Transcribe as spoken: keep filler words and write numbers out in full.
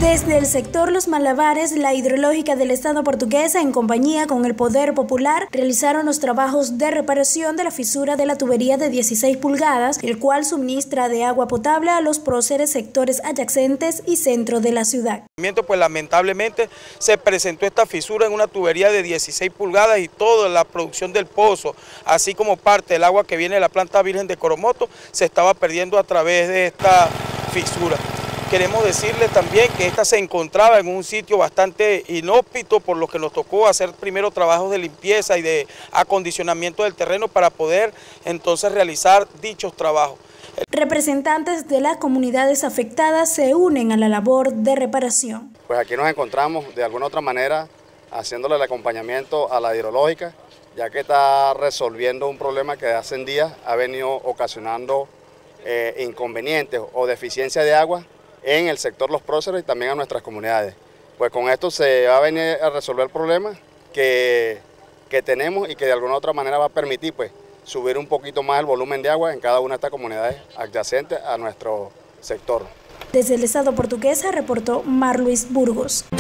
Desde el sector Los Malabares, la hidrológica del Estado portuguesa, en compañía con el Poder Popular, realizaron los trabajos de reparación de la fisura de la tubería de dieciséis pulgadas, el cual suministra de agua potable a los próceres sectores adyacentes y centro de la ciudad. Pues lamentablemente se presentó esta fisura en una tubería de dieciséis pulgadas y toda la producción del pozo, así como parte del agua que viene de la planta Virgen de Coromoto, se estaba perdiendo a través de esta fisura. Queremos decirles también que esta se encontraba en un sitio bastante inhóspito, por lo que nos tocó hacer primero trabajos de limpieza y de acondicionamiento del terreno para poder entonces realizar dichos trabajos. Representantes de las comunidades afectadas se unen a la labor de reparación. Pues aquí nos encontramos de alguna otra manera haciéndole el acompañamiento a la hidrológica, ya que está resolviendo un problema que hace días ha venido ocasionando eh, inconvenientes o deficiencia de agua en el sector Los Próceres y también a nuestras comunidades. Pues con esto se va a venir a resolver el problema que, que tenemos y que de alguna otra manera va a permitir pues, subir un poquito más el volumen de agua en cada una de estas comunidades adyacentes a nuestro sector. Desde el Estado portugués reportó Mar Luis Burgos.